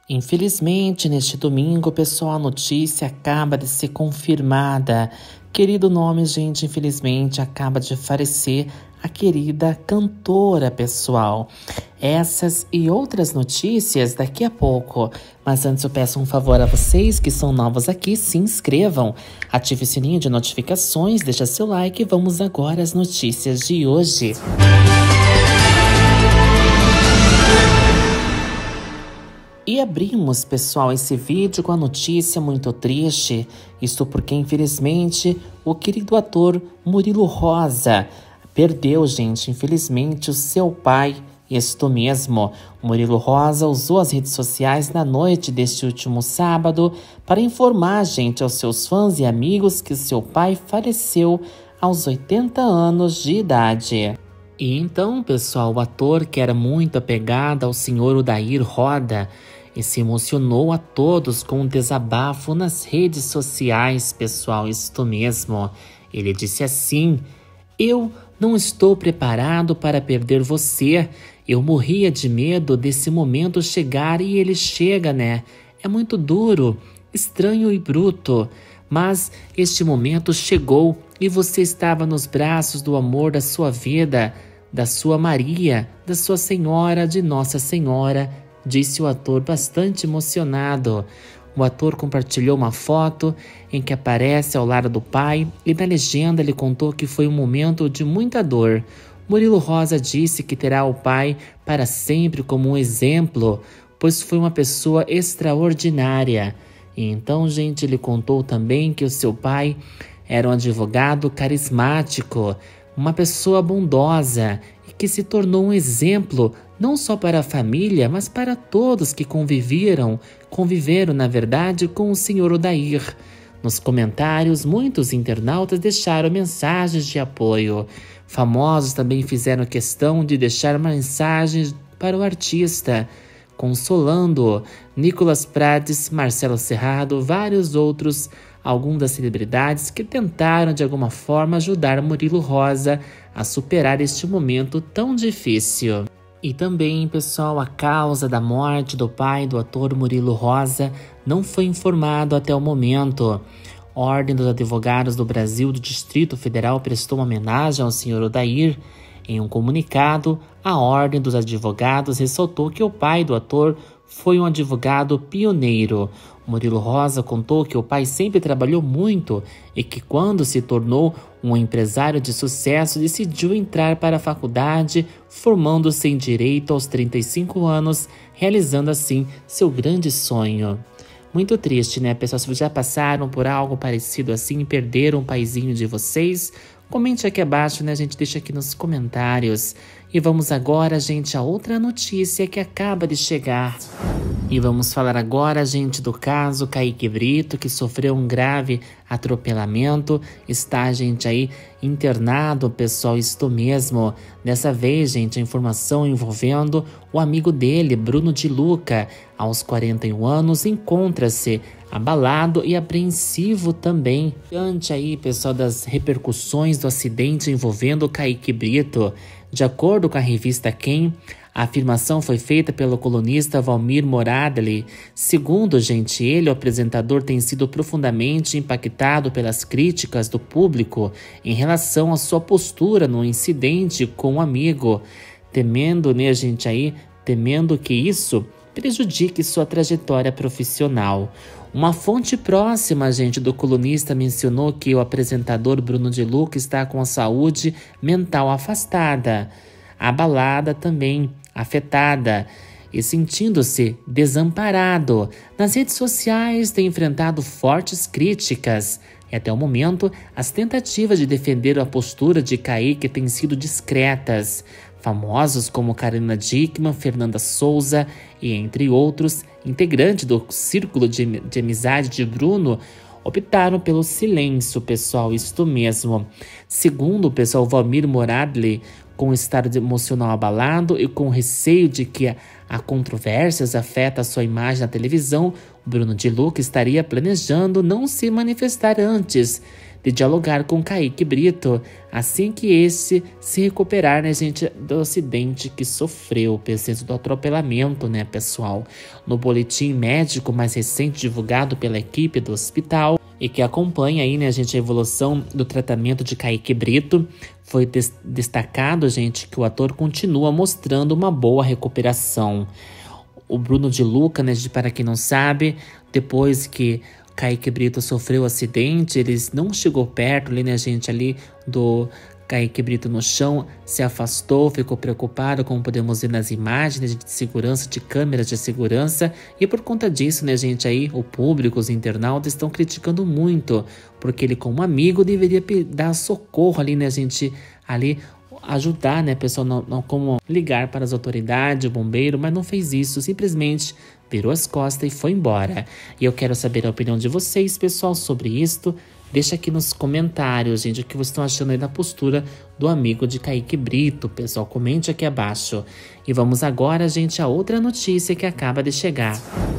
Infelizmente, neste domingo, pessoal, a notícia acaba de ser confirmada. Querido nome, gente, infelizmente acaba de falecer a querida cantora, pessoal. Essas e outras notícias daqui a pouco. Mas antes eu peço um favor a vocês que são novos aqui, se inscrevam, ative o sininho de notificações, deixa seu like e vamos agora às notícias de hoje. E abrimos, pessoal, esse vídeo com a notícia muito triste. Isso porque, infelizmente, o querido ator Murilo Rosa perdeu, gente, infelizmente, o seu pai. Isto mesmo, Murilo Rosa usou as redes sociais na noite deste último sábado para informar, gente, aos seus fãs e amigos que seu pai faleceu aos 80 anos de idade. E então, pessoal, o ator que era muito apegado ao senhor Odair Roda e se emocionou a todos com um desabafo nas redes sociais, pessoal, isto mesmo. Ele disse assim: "Eu não estou preparado para perder você. Eu morria de medo desse momento chegar e ele chega, né? É muito duro, estranho e bruto. Mas este momento chegou e você estava nos braços do amor da sua vida, da sua Maria, da sua Senhora, de Nossa Senhora", disse o ator bastante emocionado. O ator compartilhou uma foto em que aparece ao lado do pai e na legenda ele contou que foi um momento de muita dor. Murilo Rosa disse que terá o pai para sempre como um exemplo, pois foi uma pessoa extraordinária. E então, gente, ele contou também que o seu pai era um advogado carismático, uma pessoa bondosa e que se tornou um exemplo não só para a família, mas para todos que conviveram, na verdade, com o senhor Odair. Nos comentários, muitos internautas deixaram mensagens de apoio. Famosos também fizeram questão de deixar mensagens para o artista, consolando-o. Nicolas Prates, Marcelo Serrado, vários outros, algumas das celebridades que tentaram de alguma forma ajudar Murilo Rosa a superar este momento tão difícil. E também, pessoal, a causa da morte do pai do ator Murilo Rosa não foi informado até o momento. A Ordem dos Advogados do Brasil do Distrito Federal prestou uma homenagem ao senhor Odair. Em um comunicado, a Ordem dos Advogados ressaltou que o pai do ator foi um advogado pioneiro. Murilo Rosa contou que o pai sempre trabalhou muito e que quando se tornou um empresário de sucesso decidiu entrar para a faculdade, formando-se em Direito aos 35 anos, realizando assim seu grande sonho. Muito triste, né, pessoal? Se vocês já passaram por algo parecido assim e perderam um paizinho de vocês, comente aqui abaixo, né, gente? Deixa aqui nos comentários. E vamos agora, gente, a outra notícia que acaba de chegar. E vamos falar agora, gente, do caso Kaique Brito, que sofreu um grave atropelamento. Está, gente, aí internado, pessoal, isto mesmo. Dessa vez, gente, a informação envolvendo o amigo dele, Bruno de Luca, aos 41 anos, encontra-se abalado e apreensivo também. Diante aí, pessoal, das repercussões do acidente envolvendo Kaique Brito. De acordo com a revista Quem, a afirmação foi feita pelo colunista Valmir Moradli. Segundo, gente, ele, o apresentador, tem sido profundamente impactado pelas críticas do público em relação à sua postura no incidente com um amigo, temendo, né, gente, aí, temendo que isso prejudique sua trajetória profissional. Uma fonte próxima, gente, do colunista mencionou que o apresentador Bruno de Luca está com a saúde mental afastada, abalada também, afetada e sentindo-se desamparado. Nas redes sociais tem enfrentado fortes críticas e até o momento as tentativas de defender a postura de Kaique têm sido discretas. Famosos como Karina Dickman, Fernanda Souza e entre outros, integrantes do círculo de amizade de Bruno, optaram pelo silêncio, pessoal, isto mesmo. Segundo o pessoal Valmir Moradli, com o estado emocional abalado e com receio de que a controvérsias afeta a sua imagem na televisão, Bruno de Luca estaria planejando não se manifestar antes de dialogar com Kaique Brito assim que este se recuperar, né, gente, do acidente que sofreu, pensando do atropelamento, né, pessoal. No boletim médico mais recente divulgado pela equipe do hospital e que acompanha aí, né, gente, a evolução do tratamento de Kaique Brito, foi destacado, gente, que o ator continua mostrando uma boa recuperação. O Bruno de Luca, né, para quem não sabe, depois que Kaique Brito sofreu o acidente, eles não chegou perto ali, né, gente, ali do Kaique Brito no chão, se afastou, ficou preocupado, como podemos ver nas imagens de segurança, de câmeras de segurança, e por conta disso, né, gente, aí o público, os internautas estão criticando muito, porque ele como amigo deveria dar socorro ali, né, gente, ali ajudar, né, pessoal, não como ligar para as autoridades, o bombeiro, mas não fez isso, simplesmente virou as costas e foi embora. E eu quero saber a opinião de vocês, pessoal, sobre isto. Deixa aqui nos comentários, gente, o que vocês estão achando aí da postura do amigo de Kaique Brito, pessoal, comente aqui abaixo. E vamos agora, gente, a outra notícia que acaba de chegar.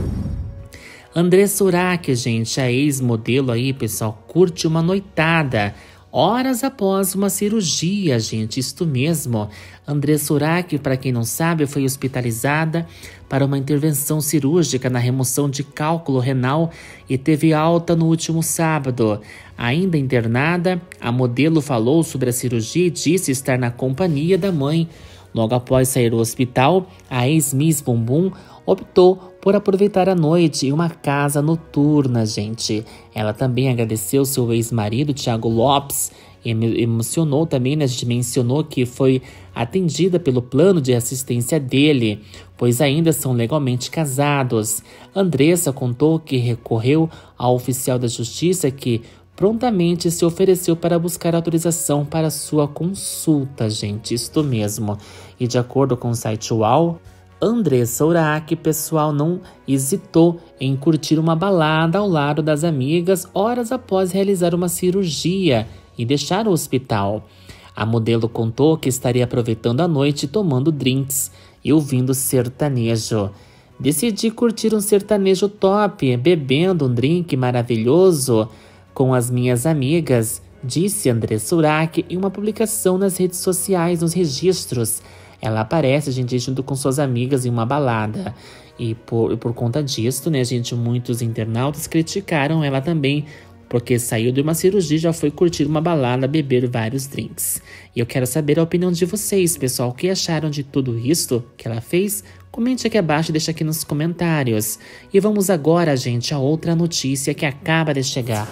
Andressa Urach, gente, a ex-modelo aí, pessoal, curte uma noitada horas após uma cirurgia, gente, isto mesmo. Andressa Urach, para quem não sabe, foi hospitalizada para uma intervenção cirúrgica na remoção de cálculo renal e teve alta no último sábado. Ainda internada, a modelo falou sobre a cirurgia e disse estar na companhia da mãe. Logo após sair do hospital, a ex-Miss Bumbum optou por aproveitar a noite em uma casa noturna, gente. Ela também agradeceu seu ex-marido, Thiago Lopes, e emocionou também, né? A gente mencionou que foi atendida pelo plano de assistência dele, pois ainda são legalmente casados. Andressa contou que recorreu ao oficial da justiça que prontamente se ofereceu para buscar autorização para sua consulta, gente, isto mesmo. E de acordo com o site UOL, Andressa Urach, pessoal, não hesitou em curtir uma balada ao lado das amigas horas após realizar uma cirurgia e deixar o hospital. A modelo contou que estaria aproveitando a noite tomando drinks e ouvindo sertanejo. Decidi curtir um sertanejo top, bebendo um drink maravilhoso com as minhas amigas, disse Andressa Urach em uma publicação nas redes sociais, nos registros. Ela aparece, gente, junto com suas amigas em uma balada. E por conta disso, né, gente, muitos internautas criticaram ela também, porque saiu de uma cirurgia e já foi curtir uma balada, beber vários drinks. E eu quero saber a opinião de vocês, pessoal. O que acharam de tudo isso que ela fez? Comente aqui abaixo e deixa aqui nos comentários. E vamos agora, gente, a outra notícia que acaba de chegar.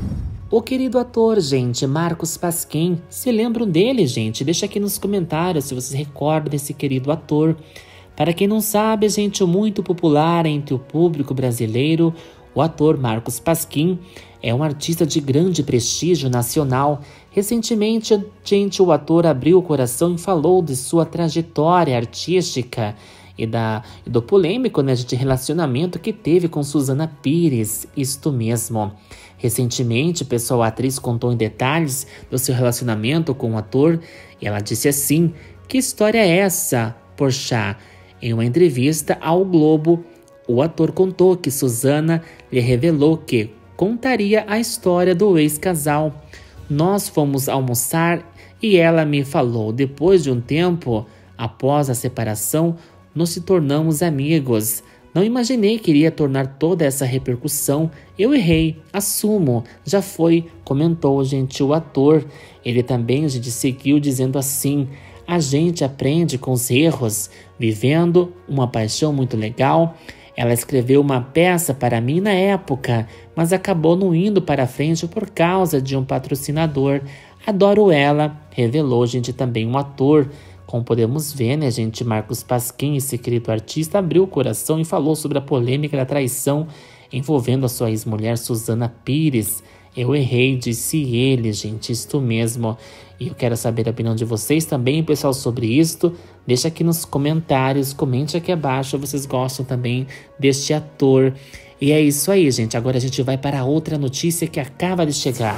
O querido ator, gente, Marcos Pasquim, se lembram dele, gente? Deixa aqui nos comentários se vocês recordam desse querido ator. Para quem não sabe, gente, muito popular entre o público brasileiro, o ator Marcos Pasquim é um artista de grande prestígio nacional. Recentemente, gente, o ator abriu o coração e falou de sua trajetória artística e do polêmico, né, de relacionamento que teve com Suzana Pires, isto mesmo. Recentemente, pessoal, a atriz contou em detalhes do seu relacionamento com o ator e ela disse assim: "Que história é essa, Porchat?" Em uma entrevista ao Globo, o ator contou que Suzana lhe revelou que contaria a história do ex-casal. "Nós fomos almoçar e ela me falou, depois de um tempo, após a separação, nos tornamos amigos. Não imaginei que iria tornar toda essa repercussão. Eu errei, assumo, já foi", comentou, gente, o ator. Ele também, gente, seguiu dizendo assim: "A gente aprende com os erros, vivendo uma paixão muito legal. Ela escreveu uma peça para mim na época, mas acabou não indo para frente por causa de um patrocinador. Adoro ela", revelou, gente, também um ator. Como podemos ver, né, gente, Marcos Pasquim, esse querido artista, abriu o coração e falou sobre a polêmica da traição envolvendo a sua ex-mulher Suzana Pires. "Eu errei", disse ele, gente, isto mesmo. E eu quero saber a opinião de vocês também, pessoal, sobre isto. Deixa aqui nos comentários, comente aqui abaixo, vocês gostam também deste ator. E é isso aí, gente. Agora a gente vai para outra notícia que acaba de chegar.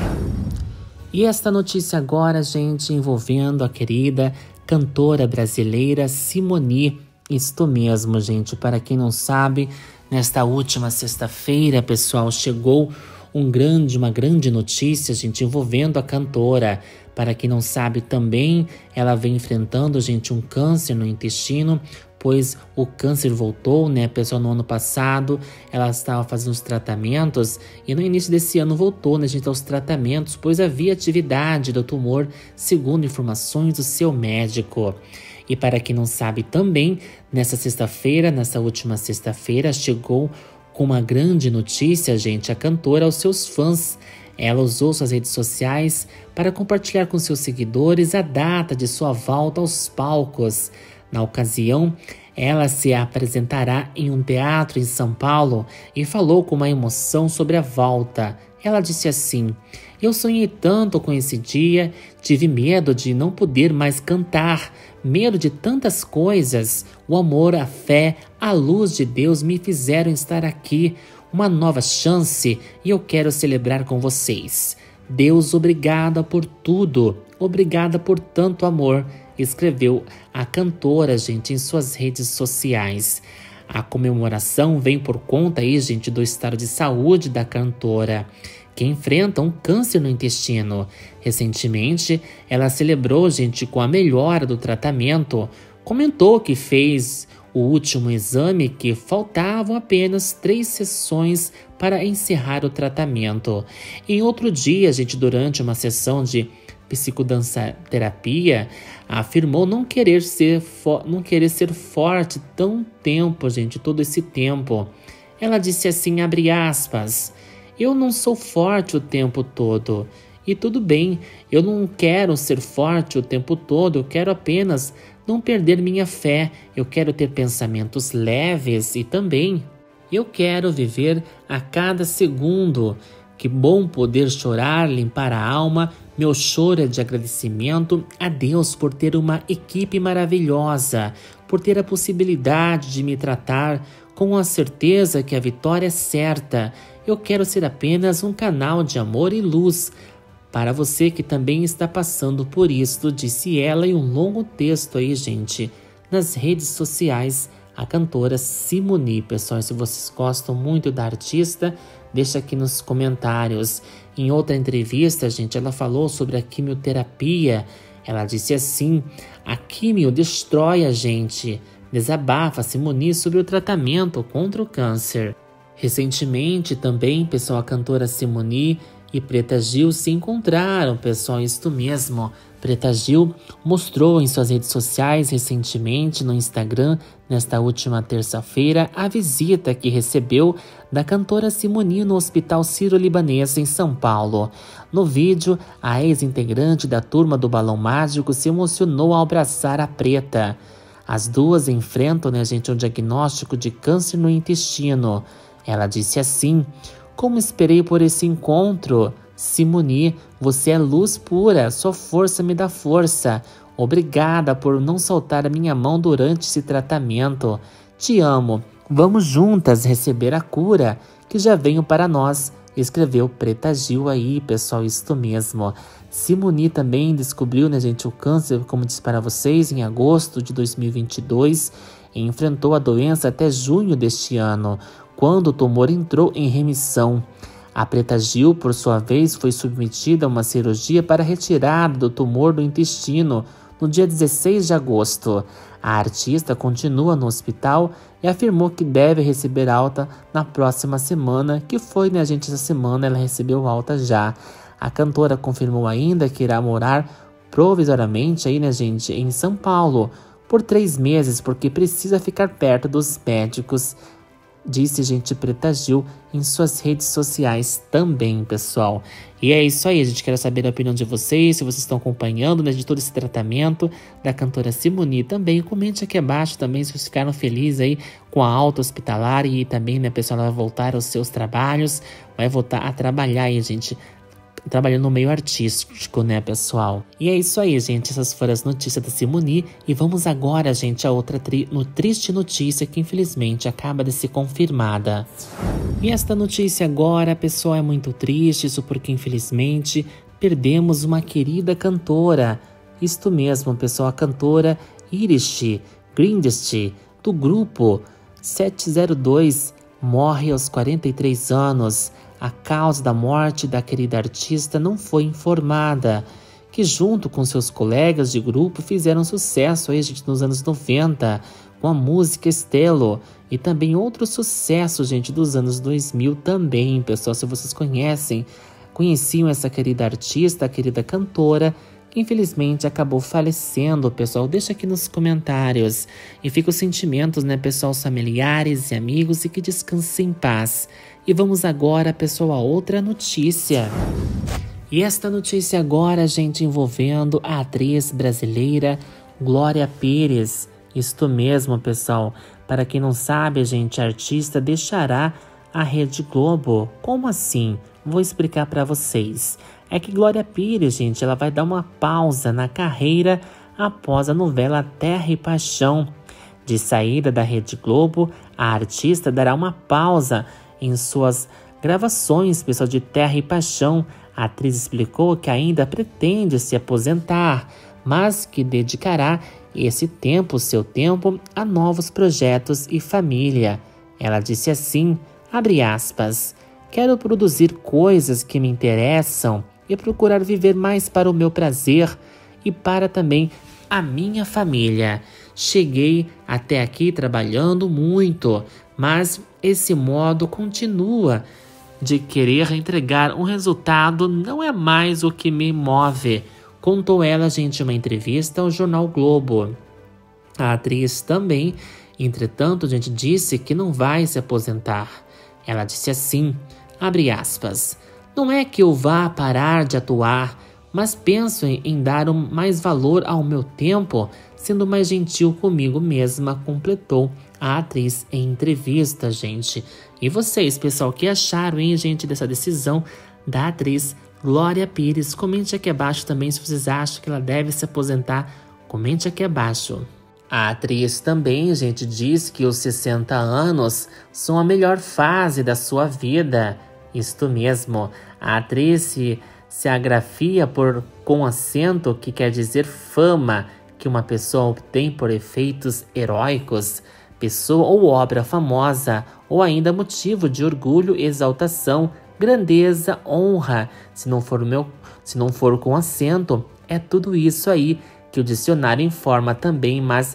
E esta notícia agora, gente, envolvendo a querida cantora brasileira Simone. Isto mesmo, gente. Para quem não sabe, nesta última sexta-feira, pessoal, chegou uma grande notícia, gente, envolvendo a cantora. Para quem não sabe também, ela vem enfrentando, gente, um câncer no intestino, pois o câncer voltou, né, pessoal, no ano passado, ela estava fazendo os tratamentos e no início desse ano voltou, né, gente, aos tratamentos, pois havia atividade do tumor, segundo informações do seu médico. E para quem não sabe também, nessa última sexta-feira, chegou com uma grande notícia, gente, a cantora aos seus fãs. Ela usou suas redes sociais para compartilhar com seus seguidores a data de sua volta aos palcos. Na ocasião, ela se apresentará em um teatro em São Paulo e falou com uma emoção sobre a volta. Ela disse assim: "Eu sonhei tanto com esse dia, tive medo de não poder mais cantar, medo de tantas coisas. O amor, a fé, a luz de Deus me fizeram estar aqui. Uma nova chance e eu quero celebrar com vocês. Deus, obrigada por tudo, obrigada por tanto amor", escreveu a cantora, gente, em suas redes sociais. A comemoração vem por conta aí, gente, do estado de saúde da cantora, que enfrenta um câncer no intestino. Recentemente, ela celebrou, gente, com a melhora do tratamento. Comentou que fez o último exame, que faltavam apenas 3 sessões para encerrar o tratamento. Em outro dia, gente, durante uma sessão de psicodança-terapia, afirmou não querer ser forte todo esse tempo. Ela disse assim, abre aspas, "Eu não sou forte o tempo todo. E tudo bem, eu não quero ser forte o tempo todo, eu quero apenas não perder minha fé, eu quero ter pensamentos leves e também eu quero viver a cada segundo. Que bom poder chorar, limpar a alma. Meu choro é de agradecimento a Deus por ter uma equipe maravilhosa, por ter a possibilidade de me tratar com a certeza que a vitória é certa. Eu quero ser apenas um canal de amor e luz para você que também está passando por isso", disse ela em um longo texto aí, gente, nas redes sociais, a cantora Simone. Pessoal, se vocês gostam muito da artista, deixa aqui nos comentários. Em outra entrevista, gente, ela falou sobre a quimioterapia. Ela disse assim, a quimio destrói a gente. Desabafa Simone sobre o tratamento contra o câncer. Recentemente também, pessoal, a cantora Simone e Preta Gil se encontraram, pessoal, isto mesmo. Preta Gil mostrou em suas redes sociais recentemente no Instagram, nesta última terça-feira, a visita que recebeu da cantora Simone no Hospital Sírio-Libanês em São Paulo. No vídeo, a ex-integrante da turma do Balão Mágico se emocionou ao abraçar a Preta. As duas enfrentam, né, gente, um diagnóstico de câncer no intestino. Ela disse assim, "Como esperei por esse encontro. Simone, você é luz pura, sua força me dá força. Obrigada por não soltar a minha mão durante esse tratamento. Te amo. Vamos juntas receber a cura que já veio para nós", escreveu Preta Gil aí, pessoal, isto mesmo. Simone também descobriu, né, gente, o câncer, como disse para vocês, em agosto de 2022 e enfrentou a doença até junho deste ano, quando o tumor entrou em remissão. A Preta Gil, por sua vez, foi submetida a uma cirurgia para retirada do tumor do intestino no dia 16 de agosto. A artista continua no hospital e afirmou que deve receber alta na próxima semana, que foi, né, gente, essa semana ela recebeu alta já. A cantora confirmou ainda que irá morar provisoriamente aí, né, gente, em São Paulo por 3 meses, porque precisa ficar perto dos médicos, disse, gente, Preta Gil em suas redes sociais também, pessoal. E é isso aí, a gente quer saber a opinião de vocês, se vocês estão acompanhando, né, de todo esse tratamento da cantora Simone. Também comente aqui abaixo também se vocês ficaram felizes aí com a alta hospitalar e também, né, pessoal, ela vai voltar aos seus trabalhos, vai voltar a trabalhar aí, gente, trabalhando no meio artístico, né, pessoal? E é isso aí, gente. Essas foram as notícias da Simone. E vamos agora, gente, a outra triste notícia que infelizmente acaba de ser confirmada. E esta notícia agora, pessoal, é muito triste. Isso porque infelizmente perdemos uma querida cantora. Isto mesmo, pessoal, a cantora Irish Grindst, do grupo 702. morre aos 43 anos. A causa da morte da querida artista não foi informada, que junto com seus colegas de grupo fizeram sucesso aí, gente, nos anos 90, com a música Estelo, e também outros sucessos, gente, dos anos 2000 também, pessoal, se vocês conheciam essa querida artista, a querida cantora, que infelizmente acabou falecendo, pessoal. Deixa aqui nos comentários. E fica os sentimentos, né, pessoal, os familiares e amigos, e que descansem em paz. E vamos agora, pessoal, a outra notícia. E esta notícia agora, gente, envolvendo a atriz brasileira Glória Pires. Isto mesmo, pessoal. Para quem não sabe, gente, a artista deixará a Rede Globo. Como assim? Vou explicar para vocês. É que Glória Pires, gente, ela vai dar uma pausa na carreira após a novela Terra e Paixão. De saída da Rede Globo, a artista dará uma pausa em suas gravações, pessoal, de Terra e Paixão. A atriz explicou que ainda pretende se aposentar, mas que dedicará seu tempo, a novos projetos e família. Ela disse assim, abre aspas, quero produzir coisas que me interessam e procurar viver mais para o meu prazer e para também a minha família. Cheguei até aqui trabalhando muito, mas esse modo continua de querer entregar um resultado não é mais o que me move, contou ela, gente, em uma entrevista ao jornal Globo. A atriz também, entretanto, gente, disse que não vai se aposentar. Ela disse assim, abre aspas, não é que eu vá parar de atuar, mas penso em dar mais valor ao meu tempo, sendo mais gentil comigo mesma, completou a atriz em entrevista, gente. E vocês, pessoal, o que acharam, hein, gente, dessa decisão da atriz Glória Pires? Comente aqui abaixo também se vocês acham que ela deve se aposentar. Comente aqui abaixo. A atriz também, gente, diz que os 60 anos são a melhor fase da sua vida. Isto mesmo, a atriz se agrafia com acento, que quer dizer fama, que uma pessoa obtém por efeitos heróicos, pessoa ou obra famosa, ou ainda motivo de orgulho, exaltação, grandeza, honra. Se não for com acento, é tudo isso aí que o dicionário informa também, mas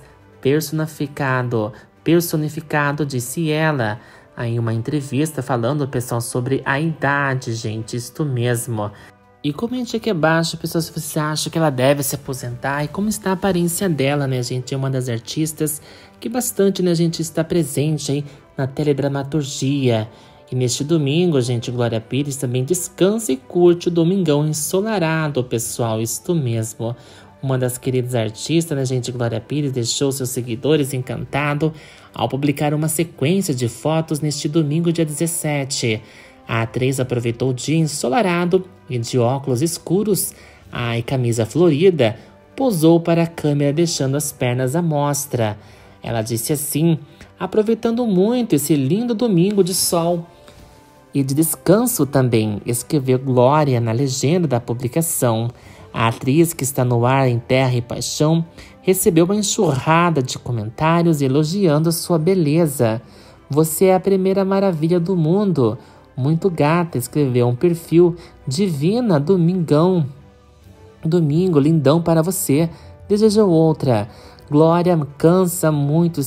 personificado, disse ela. Aí uma entrevista falando, pessoal, sobre a idade, gente, isto mesmo. E comente aqui abaixo, pessoal, se você acha que ela deve se aposentar e como está a aparência dela, né, gente? É uma das artistas que bastante, né, gente, está presente aí na teledramaturgia. E neste domingo, gente, Glória Pires também descansa e curte o domingão ensolarado, pessoal, isto mesmo. Uma das queridas artistas, né, gente, Glória Pires, deixou seus seguidores encantados ao publicar uma sequência de fotos neste domingo, dia 17. A atriz aproveitou o dia ensolarado e de óculos escuros e camisa florida, posou para a câmera deixando as pernas à mostra. Ela disse assim, aproveitando muito esse lindo domingo de sol e de descanso também, escreveu Glória na legenda da publicação. A atriz, que está no ar em Terra e Paixão, recebeu uma enxurrada de comentários elogiando a sua beleza. Você é a primeira maravilha do mundo. Muito gata, escreveu um perfil. Divina, domingo, lindão para você. Desejou outra. Glória, cansa muito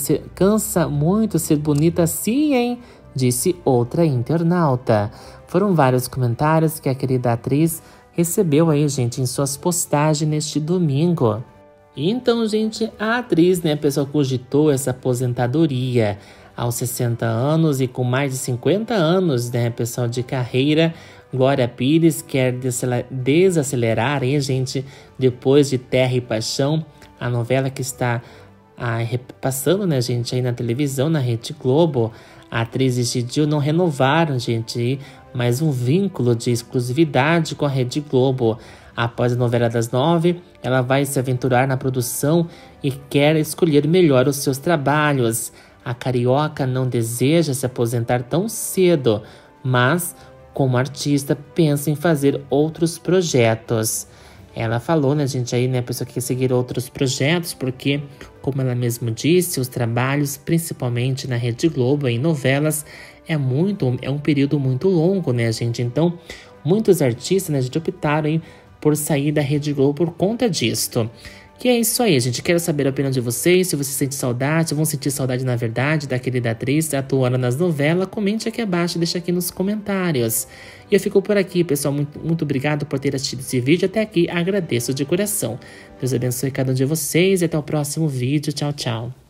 ser bonita assim, hein? Disse outra internauta. Foram vários comentários que a querida atriz recebeu aí, gente, em suas postagens neste domingo. E então, gente, a atriz, né, a pessoa cogitou essa aposentadoria aos 60 anos e com mais de 50 anos, né, pessoal, de carreira. Glória Pires quer desacelerar aí, gente, depois de Terra e Paixão, a novela que está passando, né, gente, aí na televisão, na Rede Globo. A atriz decidiu não renovar, gente, mais um vínculo de exclusividade com a Rede Globo. Após a novela das 9, ela vai se aventurar na produção e quer escolher melhor os seus trabalhos. A carioca não deseja se aposentar tão cedo, mas, como artista, pensa em fazer outros projetos. Ela falou, né, gente, aí, né, a pessoa que quer seguir outros projetos, porque, como ela mesma disse, os trabalhos, principalmente na Rede Globo, em novelas, é um período muito longo, né, gente? Então, muitos artistas, né, gente, optaram por sair da Rede Globo por conta disto. E é isso aí, gente. Quero saber a opinião de vocês, se você sente saudade, se vão sentir saudade, na verdade, da querida atriz atuando nas novelas. Comente aqui abaixo, deixa aqui nos comentários. E eu fico por aqui, pessoal. Muito obrigado por ter assistido esse vídeo até aqui. Agradeço de coração. Deus abençoe cada um de vocês e até o próximo vídeo. Tchau, tchau.